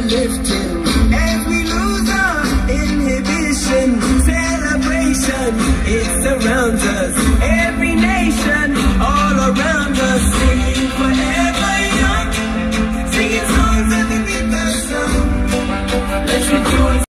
lifting as we lose our inhibition. Celebration, it surrounds us.